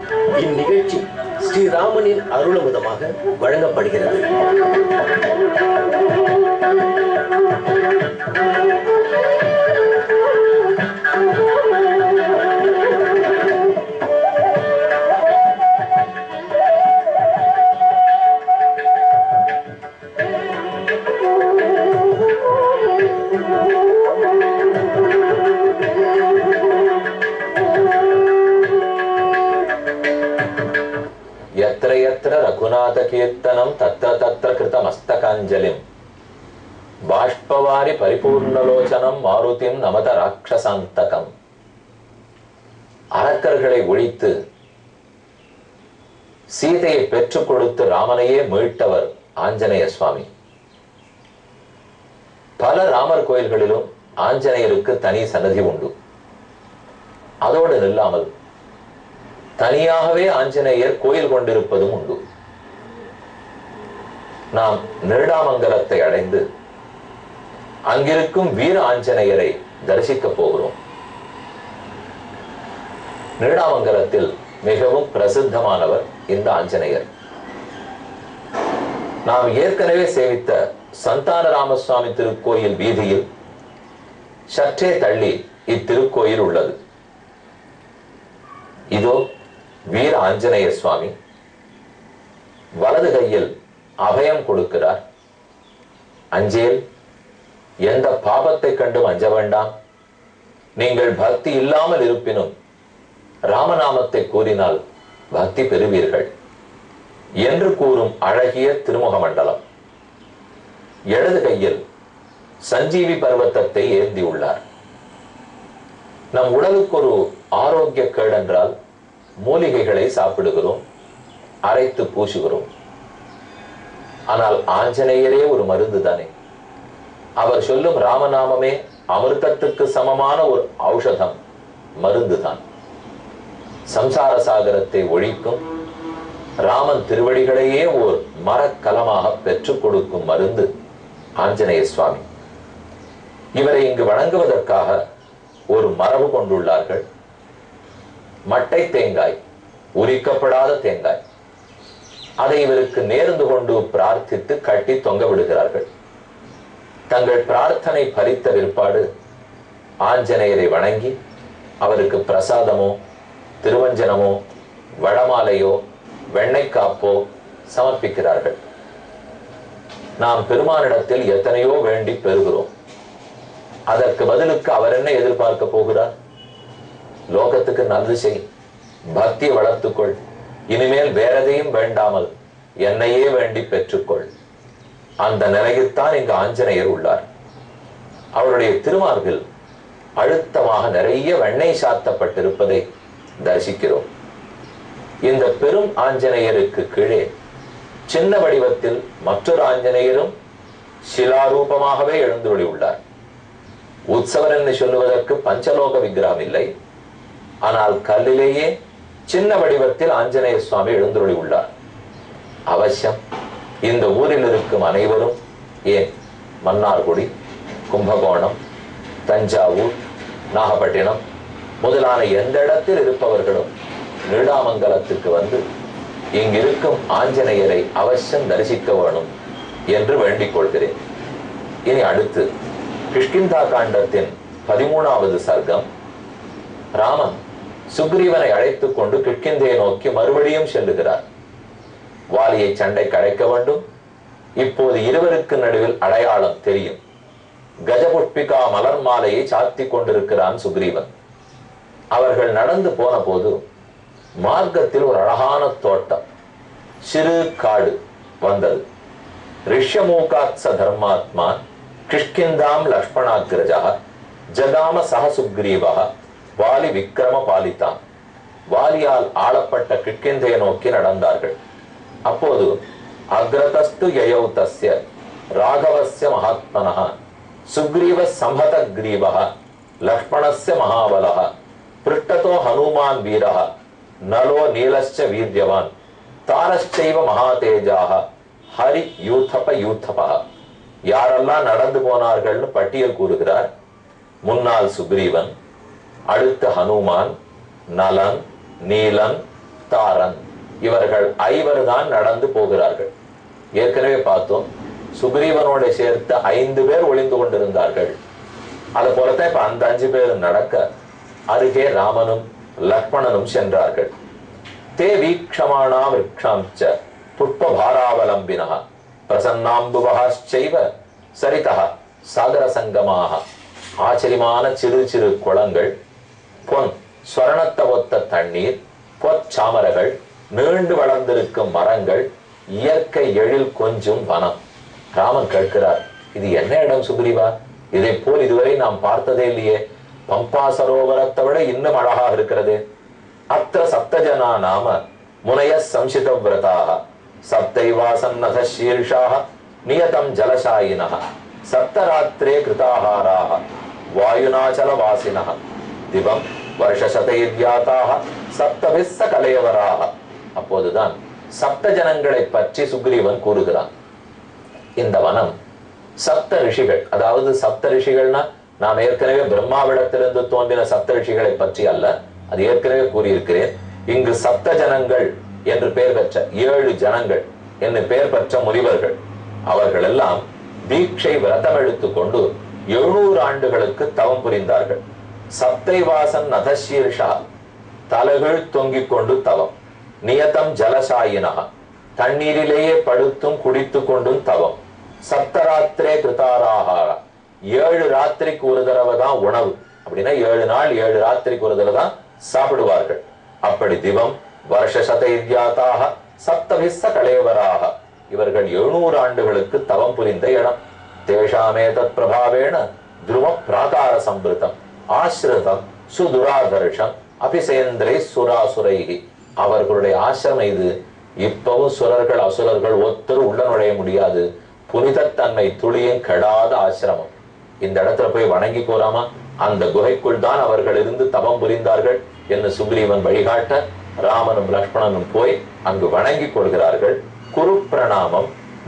இந்நிகழ்ச்சி ஸ்ரீராமனின் அருளமுதமாக வழங்கப்படுகிறது. यत्र यत्र रघुनाथ कीर्तनं तत्र तत्र कृतमस्तकाञ्जलिं बाष्पवारि परिपूर्णलोचनं मारुतिं नमत राक्षसान्तकम्. அரக்கர்களை ஒழித்து சீதையை பெற்றுக் கொடுத்து ராமனையே மீட்டவர் ஆஞ்சநேய சுவாமி. பல ராமர் கோயில்களிலும் ஆஞ்சநேயருக்கு தனி சன்னதி உண்டு. அதோடு நில்லாமல் தனியாகவே ஆஞ்சநேயர் கோயில் கொண்டிருப்பதும் உண்டு. நாம் நீடாமங்கலத்தை அடைந்து அங்கிருக்கும் வீர ஆஞ்சநேயரை தரிசிக்க போகிறோம். நீடாமங்கலத்தில் மிகவும் பிரசித்தமானவர் இந்த ஆஞ்சநேயர். நாம் ஏற்கனவே சேவித்த சந்தான ராமசுவாமி திருக்கோயில் வீதியில் சற்றே தள்ளி இத்திருக்கோயில் உள்ளது. இதோ வீர ஆஞ்சநேய சுவாமி வலது கையில் அபயம் கொடுக்கிறார். அஞ்சேல், எந்த பாபத்தை கண்டும் அஞ்ச வேண்டாம். நீங்கள் பக்தி இல்லாமல் இருப்பினும் ராமநாமத்தை கூறினால் பக்தி பெறுவீர்கள் என்று கூறும் அழகிய திருமுக மண்டலம். இடது கையில் சஞ்சீவி பர்வத்தத்தை ஏந்தியுள்ளார். நம் உடலுக்கு ஒரு ஆரோக்கிய கேடென்றால் மூலிகைகளை சாப்பிடுகிறோம், அரைத்து பூசுகிறோம். ஆனால் ஆஞ்சநேயரே ஒரு மருந்து தானே. அவர் சொல்லும் ராமநாமமே அமிர்தத்துக்கு சமமான ஒரு ஔஷதம், மருந்து தான். சம்சார சாகரத்தை ஒழிக்கும் ராமன் திருவடிகளையே ஓர் மரக்கலமாக பெற்றுக் கொடுக்கும் மருந்து ஆஞ்சநேய சுவாமி. இவரை இங்கு வணங்குவதற்காக ஒரு மரபு கொண்டுள்ளார்கள். மட்டை தேங்காய், உரிக்கப்படாத தேங்காய், அதை இவருக்கு நேர்ந்து கொண்டு பிரார்த்தித்து கட்டி தொங்க விடுகிறார்கள். தங்கள் பிரார்த்தனை பலித்த விற்பாடு ஆஞ்சநேயரை வணங்கி அவருக்கு பிரசாதமோ திருவஞ்சனமோ வடமாலையோ வெண்ணெய் காப்போ சமர்ப்பிக்கிறார்கள். நாம் பெருமானிடத்தில் எத்தனையோ வேண்டி பெறுகிறோம். அதற்கு பதிலுக்கு அவர் என்ன எதிர்பார்க்க போகிறார்? லோகத்துக்கு நல்லது செய், பக்தியை வளர்த்துக்கொள், இனிமேல் வேறதையும் வேண்டாமல் என்னையே வேண்டி பெற்றுக்கொள். அந்த நிலையில்தான் இங்கு ஆஞ்சநேயர் உள்ளார். அவருடைய திருமார்பில் அழுத்தமாக நிறைய வெண்ணெய் சாத்தப்பட்டிருப்பதை தரிசிக்கிறோம். இந்த பெரும் ஆஞ்சநேயருக்கு கீழே சின்ன வடிவத்தில் மற்றொரு ஆஞ்சநேயரும் சிலாரூபமாகவே எழுந்துள்ளி உள்ளார். உற்சவர் என்று சொல்லுவதற்கு பஞ்சலோக விக்கிரகம் இல்லை. ஆனால் கல்லிலேயே சின்ன வடிவத்தில் ஆஞ்சநேய சுவாமி எழுந்துள்ளி உள்ளார். அவசியம் இந்த ஊரில் இருக்கும் அனைவரும், ஏன் மன்னார்குடி, கும்பகோணம், தஞ்சாவூர், நாகப்பட்டினம் முதலான எந்த இடத்தில் இருப்பவர்களும் நீடாமங்கலத்துக்கு வந்து இங்கிருக்கும் ஆஞ்சநேயரை அவசியம் தரிசிக்க வேணும் என்று வேண்டிக் கொள்கிறேன். இனி அடுத்து கிஷ்கிந்தா காண்டத்தின் 13வது சர்க்கம். ராமன் சுக்ரீவனை அழைத்துக் கொண்டு கிஷ்கிந்தையை நோக்கி மறுபடியும் செல்லுகிறார். வாலியை சண்டைக்கு அழைக்க வேண்டும். இப்போது இருவருக்கு நடுவில் அடையாளம் தெரியும். கஜபுஷ்பிகா மலர் மாலையை சாத்தி கொண்டிருக்கிறான் சுக்ரீவன். அவர்கள் நடந்து போன போது மார்க்கத்தில் ஒரு அழகான தோட்டம், சிறு காடு வந்தது. ரிஷ்யமூகாத்ச தர்மாத்மா கிஷ்கிந்தாம் லக்ஷ்மணாக்ரஜா ஜகாம சக சுக்ரீவா வாலி விக்ரம பாலிதான். வாலியால் ஆளப்பட்ட கிஷ்கிந்தையை நோக்கி நடந்தார்கள். அப்போது அக்ரதஸ்து யயௌ தஸ்ய ராகவஸ்ய மகாத்மனஹ சுக்ரீவ சம்பத கிரீவஹ லக்ஷ்மணஸ்ய மகாபலஹ பிருஷ்டதோ ஹனுமான் வீரஹ நலோ நீலஸ்ச வீர்யவான் தாரஸ்சைவ மகாதேஜாஹ ஹரி யூதப யூதபஹ. யாரெல்லாம் நடந்து போனார்கள்னு பட்டியல் கூறுகிறார். முன்னால் சுக்ரீவன், அடுத்து ஹனுமான், நலன், நீலன், வர்த்தாரன். இவர்கள் ஐவர் தான் நடந்து போகிறார்கள். ஏற்கனவே பார்த்தோம், சுக்ரீவனோட சேர்த்து 5 பேர் ஒளிந்து கொண்டிருந்தார்கள். அது போலத்தான் இப்ப அந்த 5 பேரும் நடக்க அருகே ராமனும் லக்ஷ்மணனும் சென்றார்கள். தே வீக்ஷமாணா விரக்ஷாம்ச புஷ்ப பாராவலம்பினா பிரசன்னாம்புவஹாச்சைவ சரிதா சாகர சங்கமாக. ஆச்சரியமான சிறு சிறு குளங்கள், பொன் ஸ்வர்ணத்தை ஒத்த தண்ணீர், பொற்சாமரங்கள், நீண்டு வளர்ந்திருக்கும் மரங்கள், இயற்கை எழில் கொஞ்சும் வனம். ராமன் கேட்கிறார், இது என்ன இடம் சுக்ரீவா? இதை போல் இதுவரை நாம் பார்த்ததே இல்லையே. பம்பா சரோவரத்தை விட இன்னும் அழகாக இருக்கிறது. அத்த சப்தஜனா நாம முனைய சம்சித விரதாக சப்தைவாசன்னத சீர்ஷாக நியதம் ஜலசாயினः சப்தராத்திரே கிருதாஹாராக வாயுநாச்சல வாசினः திவம் வருஷசதைர்யாதாக சப்தபிஸ்ஸ கலையவராக. அப்போதுதான் சப்த ஜனங்களை பற்றி சுக்ரீவன் கூறுகிறான். இந்த வனம் சப்த ரிஷிகள், அதாவது சப்த ரிஷிகள்னா நாம் ஏற்கனவே பிரம்மாவிடத்திலிருந்து தோன்றின சப்த ரிஷிகளை பற்றி அல்ல, அது ஏற்கனவே கூறியிருக்கிறேன். இங்கு சப்த ஜனங்கள் என்று பெயர் பெற்ற 7 ஜனங்கள் என்று பெயர் பெற்ற முனிவர்கள், அவர்கள் எல்லாம் தீட்சை விரதம் எடுத்துக்கொண்டு 700 ஆண்டுகளுக்கு தவம் புரிந்தார்கள். சப்தைவாசன் நதசீர்ஷா தலைகள் தொங்கிக் கொண்டு தவம், நியதம் ஜலசாயினா தண்ணீரிலேயே படுத்தும் குடித்து கொண்டும் தவம், சப்தராத்திரே கிருதாராகார 7 ராத்திரிக்கு ஒரு தடவை தான் உணவு, அப்படின்னா 7 நாள் 7 ராத்திரிக்கு ஒரு தடவை தான் சாப்பிடுவார்கள். அப்படி திவம் வருஷசதைர்யாதாக சப்தபிஸ்ஸ கலேவராக இவர்கள் 700 ஆண்டுகளுக்கு தவம் புரிந்த இடம். தேஷாமே தத் பிரபாவேண துருவ பிராகார சம்பிருதம் ஆசிரிதம் சுதுராதர்ஷம் அபிசேந்திரை சுராசுரைகி. அவர்களுடைய ஆசிரமம் இது. இப்பவும் சுரர்கள் அசுரர்கள் ஒத்தரும் உள்ள நுழைய முடியாது. புனிதத்தன்மை துளியும் கெடாத ஆசிரமம். இந்த இடத்துல போய் வணங்கி போறாமா? அந்த குகைக்குள் தான் அவர்கள் இருந்து தவம் புரிந்தார்கள் என்று சுக்ரீவன் வழிகாட்ட ராமனும் லக்ஷ்மணனும் போய் அங்கு வணங்கி கொள்கிறார்கள். குரு பிரணாமம்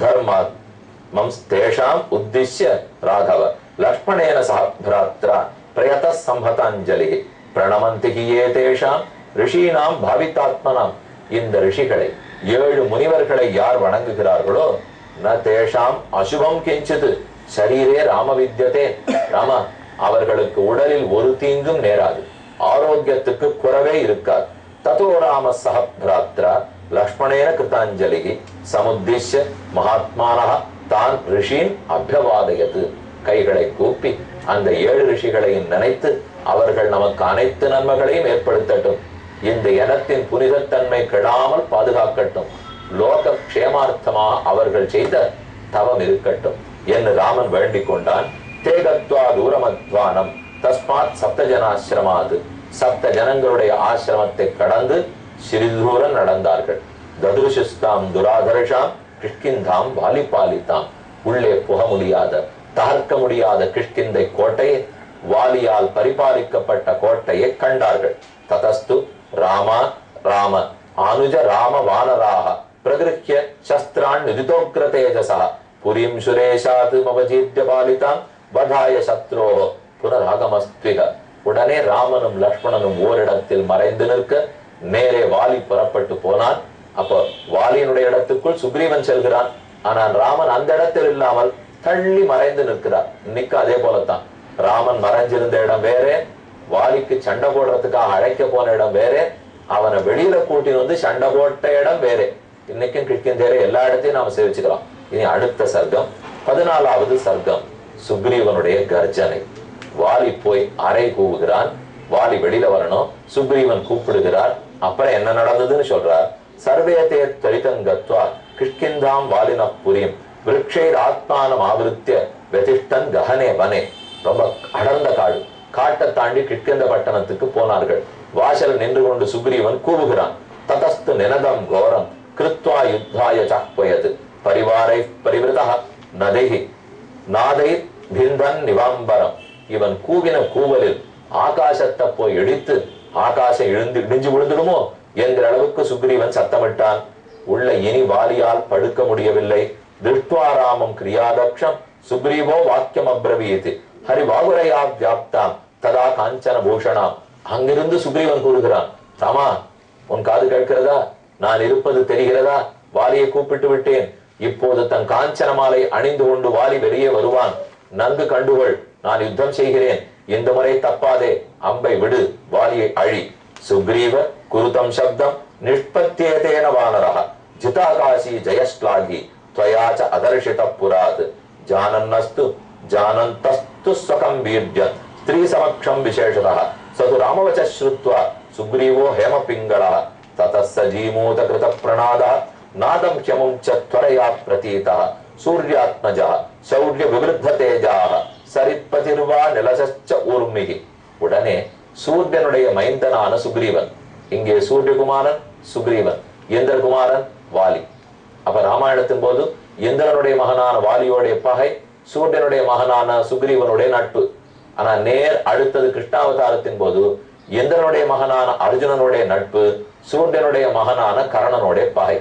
தர்மாத்மம் தேஷாம் உத்திஷ்ய ராகவ லக்ஷ்மணேன சஹ பிராத்ரா பிரயத சம்பதாஞ்சலி பிரணமந்தி ஹியே தேஷாம் ரிஷீனாம் பாவிதாத்மனாம். இந்த ரிஷிகளை 7 முனிவர்களை யார் வணங்குகிறார்களோ ந தேஷாம் அசுபம் கிஞ்சித் சரீரே ராம வித்யதே. ராமா, அவர்களுக்கு உடலில் ஒரு தீங்கும் நேராது, ஆரோக்கியத்துக்கு குறவே இருக்காது. ததோ ராம சஹ பிராத்ரா லக்ஷ்மணேன கிருதாஞ்சலி சமுத்திஷ்ய மகாத்மானஹ தான் ரிஷீன் அபியவாதயது. கைகளை கூப்பி அந்த 7 ரிஷிகளையும் நினைத்து அவர்கள் நமக்கு அனைத்து நன்மைகளையும் ஏற்படுத்தட்டும், இந்த இனத்தின் புனிதத்தன்மை கெடாமல் பாதுகாக்கட்டும், லோக க்ஷேமார்த்தமா அவர்கள் செய்த தவம் இருக்கட்டும் என்று ராமன் வேண்டிக் கொண்டான். தேகத்வா தூரமத்வானம் தஸ்மாத் சப்தஜனாசிரமாது. சப்த ஜனங்களுடைய ஆசிரமத்தை கடந்து சிறிது தூரம் நடந்தார்கள். ததுருஷிஸ்தாம் துராதர்ஷாம் கிஷ்கிந்தாம் வாலிபாலிதாம். உள்ளே புக முடியாத தகர்க்க முடியாத கிஷ்கிந்தை கோட்டையை, வாலியால் பரிபாலிக்கப்பட்ட கோட்டையை கண்டார்கள். ததஸ்து ராமா ராம ஆனுஜ ராம வானராக பிரகிருஹ்ய சஸ்திரான் நிதிதோக்ர தேஜசா புரிம் சுரேஷாத் மவஜீத்ய பாலிதாம் வதாய சத்ரோ புனராகமஸ்த்விக. உடனே ராமனும் லக்ஷ்மணனும் ஓரிடத்தில் மறைந்து நிற்க நேரே வாலி புறப்பட்டு போனான். அப்போ வாலியினுடைய இடத்துக்குள் சுக்ரீவன் செல்கிறான். ஆனால் ராமன் அந்த இடத்தில் இல்லாமல் தள்ளி மறைந்து நிற்கிறார். இன்னைக்கு அதே போலத்தான். ராமன் மறைஞ்சிருந்த இடம் வேறே, வாலிக்கு சண்டை போடுறதுக்காக அழைக்க போன இடம் வேறே, அவனை வெளியில கூட்டின்னு வந்து சண்டை போட்ட இடம் வேறே. இன்னைக்கும் கிஷ்கிந்தேரை எல்லா இடத்தையும் நாம சேவிச்சுக்கலாம். இனி அடுத்த சர்க்கம் 14வது சர்க்கம். சுக்ரீவனுடைய கர்ஜனை. வாலி போய் அறை கூவுகிறான். வாலி வெளியில வரணும், சுக்ரீவன் கூப்பிடுகிறார். அப்புறம் என்ன நடந்ததுன்னு சொல்றார். சர்வேதே தரிதங்கத்வா கிஷ்கிந்தாம் வாலின புரியும் விருட்சைர் ஆத்மானம் ஆவிருத்திய வெதிஷ்டன் கஹனே வனே. ரொம்ப அடர்ந்த காடு, காட்டை தாண்டி கிஷ்கிந்த பட்டணத்துக்கு போனார்கள். வாசல் நின்று கொண்டு சுக்ரீவன் கூவுகிறான். ததஸ்து நினதம் கோரம் கிருத்வா யுத்தாய சாக்வயது பரிவாரை பரிவிருதா நதைஹி நாதை பிந்தன் நிவாம்பரம். இவன் கூவின கூவலில் ஆகாசத்தை போய் இடித்து ஆகாசம் இடிஞ்சு விழுந்துடுமோ என்கிற அளவுக்கு சுக்ரீவன் சத்தமிட்டான். உள்ள இனி வாலியால் படுக்க முடியவில்லை. திருஷ்டுவாராமம் கிரியாதக்ஷம் சுக்ரீவோ வாக்கியம் அப்ரவீத் ஹரிவாகுரையா வியாப்தாம் ததா காஞ்சன பூஷணாம். அங்கிருந்து சுக்ரீவன் கூறுகிறான், ராமா, உன் காது கேட்கிறதா? நான் இருப்பது தெரிகிறதா? வாலியை கூப்பிட்டு விட்டேன். இப்போது தன் காஞ்சன மாலை அணிந்து கொண்டு வாலி வெளியே வருவான். நன்கு கண்டுகொள், நான் யுத்தம் செய்கிறேன். இந்த முறை தப்பாதே. அம்பை விடு, வாலியை அழி. சுக்ரீவ குருதம் சப்தம் நிஷ்பத்தியேதேன வானரஹ ஜிதாகாசி ஜயஸ்லாகி त्वयाच अदर्शित पुरात् जानन्नस्तु जानन्तस्तु स्वकं वीर्यं स्त्री समक्षं विशेषतः स तु रामवचः श्रुत्वा सुग्रीवो हेमपिङ्गलः ततः स जीमूतकृत प्रणादः नादं ह्यमुञ्च त्वरया प्रतीतः सूर्यात्मजः शौर्य विवृद्ध तेजाः சரித்பதிர்வா நிலசச்ச ஊர்மிகி. உடனே சூரியனுடைய மைந்தனான சுக்ரீவன், இங்கே சூரியகுமாரன் சுக்ரீவன், இந்திரகுமாரன் வாலி. அப்ப ராமாயணத்தின் போது இந்திரனுடைய மகனான வாலியோடைய பகை, சூரியனுடைய மகனான சுக்ரீவனுடைய நட்பு. ஆனா நேர் அடுத்தது கிருஷ்ணாவதாரத்தின் போது இந்திரனுடைய மகனான அர்ஜுனனுடைய நட்பு, சூரியனுடைய மகனான கர்ணனுடைய பகை.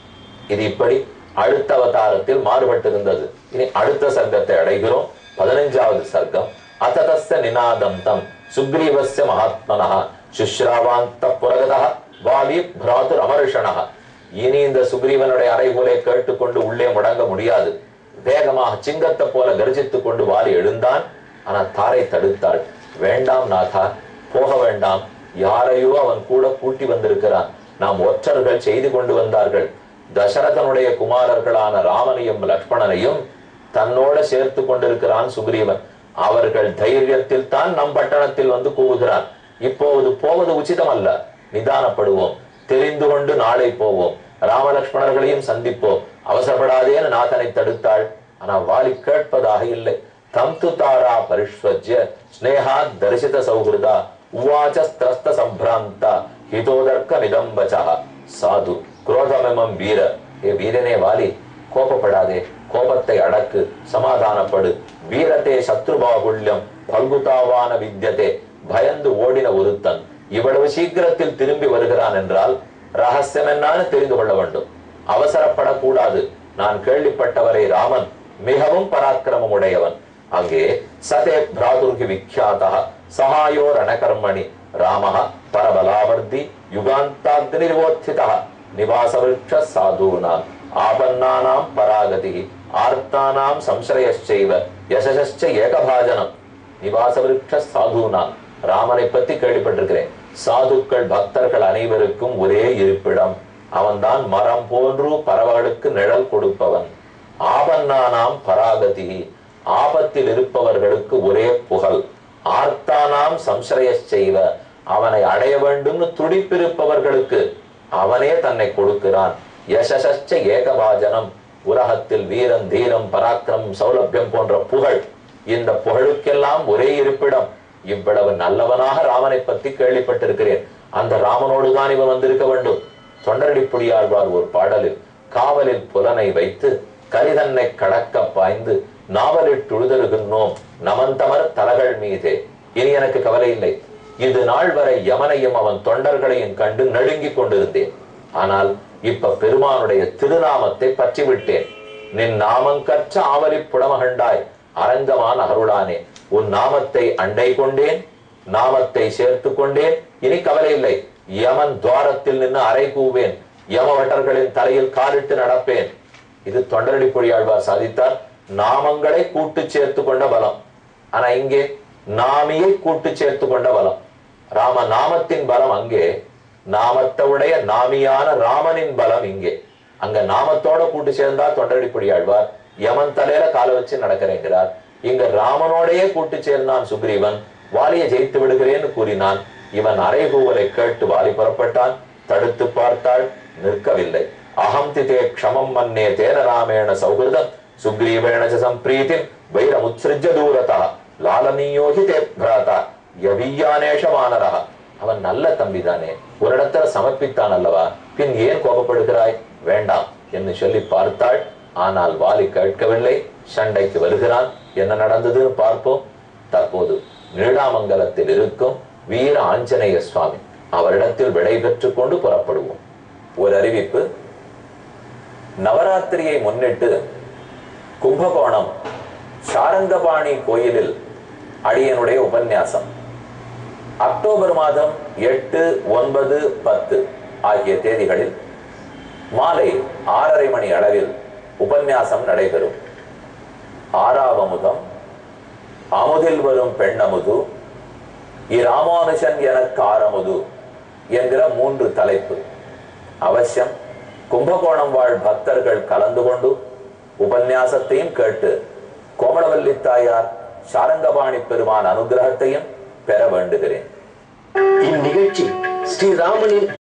இது இப்படி அடுத்த அவதாரத்தில் மாறுபட்டிருந்தது. இனி அடுத்த சர்க்கத்தை அடைகிறோம். 15வது சர்க்கம். அத்ததஸ்ய நிநாதம் தம் சுக்ரீவஸ்ய மகாத்மனஹ சுஷ்ராவாந்த புரகதஹ வாலி பிராதுர் அமர்ஷணஹ. இனி இந்த சுக்ரீவனுடைய அறைகூலை கேட்டுக்கொண்டு உள்ளே முடங்க முடியாது. வேகமாக சிங்கத்தை போல கர்ஜித்துக் கொண்டு வாலி எழுந்தான். ஆனா தாரை தடுத்தாள். வேண்டாம் நாதா, போக வேண்டாம். யாரையோ அவன் கூட கூட்டி வந்திருக்கிறான். நாம் ஒற்றர்கள் செய்து கொண்டு வந்தார்கள். தசரதனுடைய குமாரர்களான ராமனையும் லக்ஷ்மணனையும் தன்னோட சேர்த்து கொண்டிருக்கிறான் சுக்ரீவன். அவர்கள் தைரியத்தில் தான் நம் பட்டணத்தில் வந்து கூவுகிறான். இப்போது போவது உச்சிதம் அல்ல. நிதானப்படுவோம். தெரிந்து கொண்டு நாளை போவோம். ராமலக்ஷ்மணர்களையும் சந்திப்போம். அவசரப்படாதேன்னு நாதனை தடுத்தாள். ஆனா வாலி கேட்பதாக இல்லை. தம்து தாரா பரிஷ்வஜ்ய ஸ்னேஹா தரிசித சௌஹிருதா உவாச்ச ஸ்திரஸ்த சம்பிராந்தா ஹிதோதர்க்க நிதம்பசா சாது குரோதமெமம் வீர. ஏ வீரனே வாலி, கோபப்படாதே. கோபத்தை அடக்கு, சமாதானப்படு. வீரத்தே சத்ருபாகுல்யம் பல்குதாவான வித்யதே. பயந்து ஓடின ஒருத்தன் இவ்வளவு சீக்கிரத்தில் திரும்பி வருகிறான் என்றால் ரகசியம் என்னான்னு தெரிந்து கொள்ள வேண்டும். அவசரப்படக்கூடாது. நான் கேள்விப்பட்டவரை ராமன் மிகவும் பராக்கிரமம் உடையவன். அங்கே சதே பிராதுர்கி விக்யாதா சகாயோ ரணகர்மணி ராமஹ பரபலாவர்தி யுகாந்தாக்னிர்வோத்திதா நிவாசவிருட்ச சாதூனாம் ஆபன்னானாம் பராகதி ஆர்த்தானாம் சம்சயச்சைவ யசசச்ச ஏகபாஜனம். நிவாசவிருட்ச சாதூனாம், ராமனை பத்தி கேள்விப்பட்டிருக்கிறேன். சாதுக்கள் பக்தர்கள் அனைவருக்கும் ஒரே இருப்பிடம். அவன்தான் மரம் போன்று பறவைகளுக்கு நிழல் கொடுப்பவன். ஆபன்னானாம் பராகதி, ஆபத்தில் இருப்பவர்களுக்கு ஒரே புகழ். ஆர்த்தானாம் சம்சயச்சைவ, அவனை அடைய வேண்டும் துடிப்பிருப்பவர்களுக்கு அவனே தன்னை கொடுக்கிறான். யசசச்ச ஏகபாஜனம், உலகத்தில் வீரம் தீரம் பராக்கிரமம் சௌலபியம் போன்ற புகழ். இந்த புகழுக்கெல்லாம் ஒரே இருப்பிடம். இவ்வளவு நல்லவனாக ராமனை பத்தி கேள்விப்பட்டிருக்கிறேன். அந்த ராமனோடு தான் இவன் வந்திருக்க வேண்டும். தொண்டரடிப்புடியாழ்வார் ஒரு பாடலில் காவலில் புலனை வைத்து கரிதன்னை கடக்க பாய்ந்து நாவலிட்டுழுதருகின்றோம் நமந்தமர் தலகள் மீதே. இனி எனக்கு கவலை இல்லை. இது நாள் வரை யமனையும் அவன் தொண்டர்களையும் கண்டு நடுங்கிக் கொண்டிருந்தேன். ஆனால் இப்ப பெருமானுடைய திருநாமத்தை பற்றி விட்டேன். நின் நாமங்கற்ற ஆவலி புடமகண்டாய் அரங்கமான அருளானே. உன் நாமத்தை அண்டை கொண்டேன், நாமத்தை சேர்த்து கொண்டேன். இனி கவலை இல்லை. யமன் துவாரத்தில் நின்று அறை கூவேன். யமவட்டர்களின் தலையில் காலிட்டு நடப்பேன். இது தொண்டரடிப்புடியாழ்வார் சாதித்தார். நாமங்களை கூட்டு சேர்த்து கொண்ட பலம். ஆனா இங்கே நாமியை கூட்டு சேர்த்து கொண்ட பலம். ராம நாமத்தின் பலம் அங்கே, நாமத்தவுடைய நாமியான ராமனின் பலம் இங்கே. அங்க நாமத்தோட கூட்டு சேர்ந்தா தொண்டரடிப்புடியாழ்வார் யமன் தலையில கால வச்சு நடக்கிறேங்கிறார். இங்க ராமனோடையே கூட்டு சேர்ந்தான் சுக்ரீவன். வாலியை ஜெயித்து விடுகிறேன்னு கூறினான். இவன் அறைகூவலை கேட்டு வாலி புறப்பட்டான். தடுத்து பார்த்தாள், நிற்கவில்லை. அகம் திதே க்ஷமம் மன்னே தேன ராமேண சௌஹிருதம் சுக்ரீவேண சம்பிரீதிம் வைரமுத்ஸ்ருஜ்ய தூரதா லாலனியோஹி தே பிராதா யவியானேஷ வானரஹ. அவன் நல்ல தம்பிதானே, ஒரு இடத்துல சமர்ப்பித்தான் அல்லவா, பின் ஏன் கோபப்படுகிறாய்? வேண்டாம் என்று சொல்லி பார்த்தாள். ஆனால் வாலி கேட்கவில்லை. சண்டைக்கு வருகிறான். என்ன நடந்ததுன்னு பார்ப்போம். தற்போது நீடாமங்கலத்தில் இருக்கும் வீர ஆஞ்சநேய சுவாமி அவரிடத்தில் விடை பெற்றுக் கொண்டு புறப்படுவோம். ஒரு அறிவிப்பு. நவராத்திரியை முன்னிட்டு கும்பகோணம் சாரங்கபாணி கோயிலில் அடியனுடைய உபன்யாசம் அக்டோபர் மாதம் 8, 9, 10 ஆகிய தேதிகளில் மாலை 6:30 மணி அளவில் உபன்யாசம் நடைபெறும். ஆறாவமுதம், அமுதில் வரும் பெண்ணமுது, இராமானுஜன் எனக்கு ஆரமுது என்கிற 3 தலைப்பு. அவசியம் கும்பகோணம் வாழ் பக்தர்கள் கலந்து கொண்டு உபன்யாசத்தையும் கேட்டு கோமளவல்லி தாயார் சாரங்கபாணி பெருமான் அனுகிரகத்தையும் பெற வேண்டுகிறேன். இந்நிகழ்ச்சி ஸ்ரீராமனின்